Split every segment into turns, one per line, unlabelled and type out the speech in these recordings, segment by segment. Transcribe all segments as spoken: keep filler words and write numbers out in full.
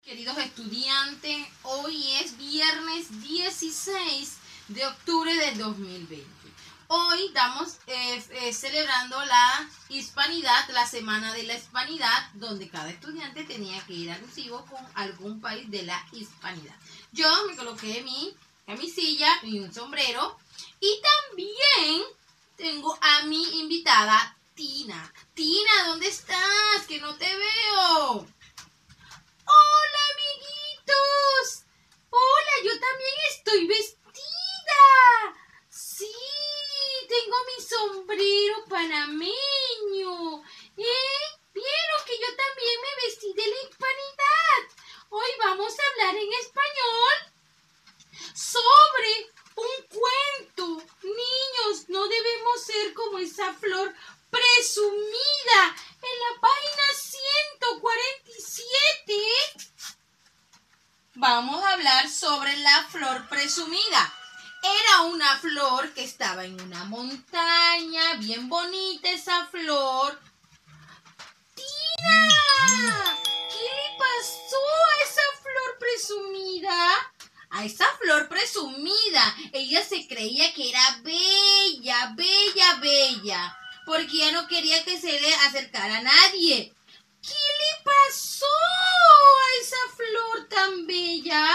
Queridos estudiantes, hoy es viernes dieciséis de octubre del dos mil veinte. Hoy estamos eh, eh, celebrando la hispanidad, la semana de la hispanidad, donde cada estudiante tenía que ir alusivo con algún país de la hispanidad. Yo me coloqué mi camisilla y un sombrero y también tengo a mi invitada Tina. Tina, ¿dónde estás? Que no te veo. ¡Hola, amiguitos! ¡Hola! Yo también estoy vestida. Sí, tengo mi sombrero panameño. ¿Eh? ¿Vieron que yo también me vestí de la hispanidad? Hoy vamos a hablar en español sobre un cuento. Niños, no debemos ser como esa flor presumida. En la página ciento cuarenta y siete vamos a hablar sobre la flor presumida. Era una flor que estaba en una montaña, bien bonita esa flor. ¡Tina! ¿Qué le pasó a esa flor presumida? A esa flor presumida, ella se creía que era bella, bella, bella, porque ella no quería que se le acercara a nadie. ¿Qué le pasó a esa flor tan bella?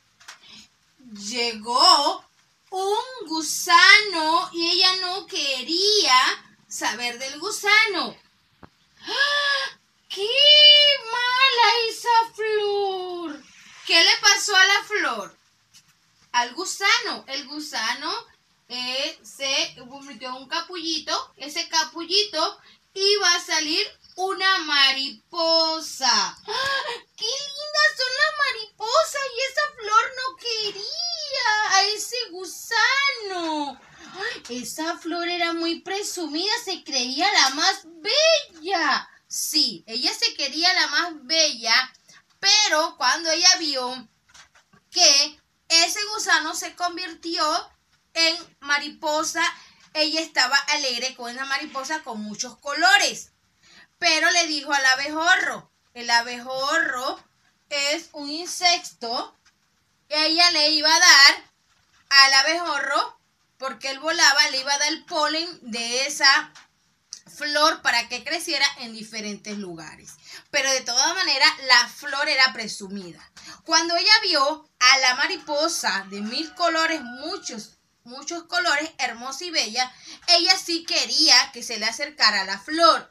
Llegó un gusano y ella no quería saber del gusano. ¡Ah! ¡Qué mala esa flor! ¿Qué le pasó a la flor? Al gusano. El gusano eh, se convirtió en un capullito. Ese capullito iba a salir una mariposa. ¡Ah! ¡Qué lindas son las mariposas! Y esa flor no quería a ese gusano. ¡Ay! Esa flor era muy presumida, se creía la más bella. Sí, ella se quería la más bella, pero cuando ella vio que ese gusano se convirtió en mariposa, ella estaba alegre con esa mariposa con muchos colores. Pero le dijo al abejorro, el abejorro es un insecto, ella le iba a dar al abejorro, porque él volaba, le iba a dar el polen de esa flor para que creciera en diferentes lugares. Pero de todas maneras, la flor era presumida. Cuando ella vio a la mariposa de mil colores, muchos, muchos colores, hermosa y bella, ella sí quería que se le acercara a la flor.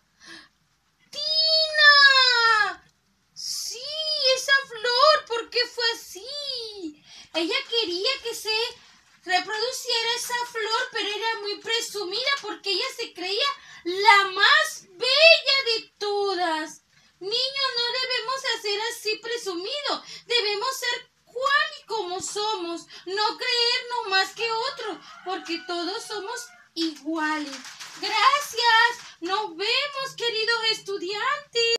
¡Tina! Sí, esa flor, ¿por qué fue así? Ella quería que se reproduciera esa flor, pero era muy presumida porque ella se creía la más bella de todas. Niños, no debemos hacer así presumido. Debemos ser cual y como somos, no creernos más que otros, porque todos somos iguales. Gracias. Nos vemos, queridos estudiantes.